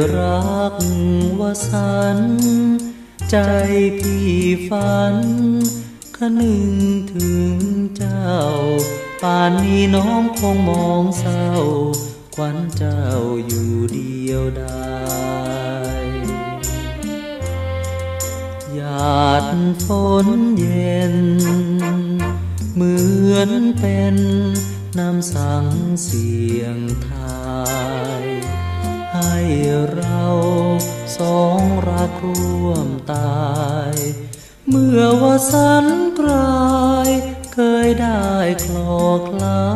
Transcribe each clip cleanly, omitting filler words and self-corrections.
รักวสันต์ใจพี่ฝันคะนึงถึงเจ้าป่านนี้น้องคงมองเศร้าขวัญเจ้าอยู่เดียวดายหยาดฝนเย็นเหมือนเป็นน้ำสังเสียงทายให้เราสองรักร่วมตายเมื่อวสันต์กลายเคยได้คลอเคล้า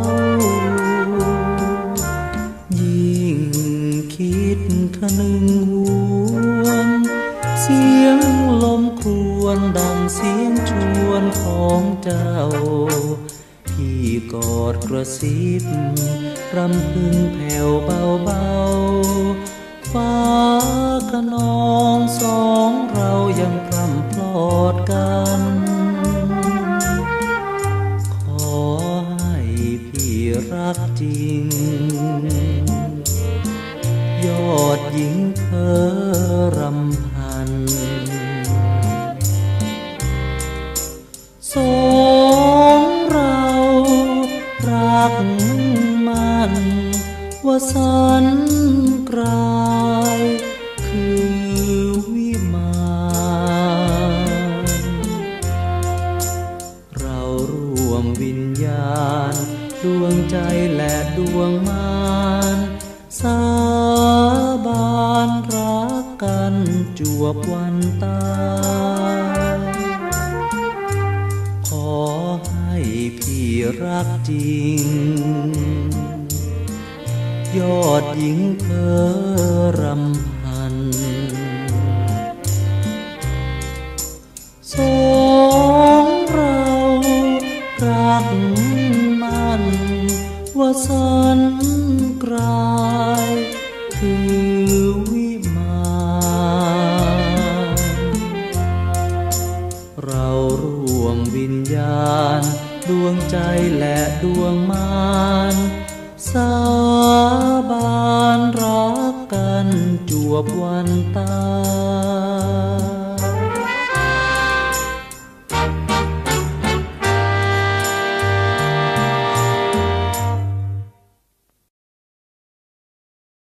ยิ่งคิดคะนึงหวนเสียงลมครวญดังเสียงชวนของเจ้าพี่กอดกระซิบรำพึงแผ่วเบาๆฟ้าคะนองสองเรายังพร่ำพลอดกันขอให้พี่รักจริงยอดหญิงเพ้อรำพันสองเรารักมันวสันต์กลายคือวิมานเราร่วมวิญญาณดวงใจและดวงมารสาบานรักกันจวบวันตายขอให้พี่รักจริงยอดหญิงเพ้อรำพันสองเรารักมันวสันต์กลายคือวิมานเราร่วมวิญญาณดวงใจและดวงมารสาบานรักกันจวบวันตาย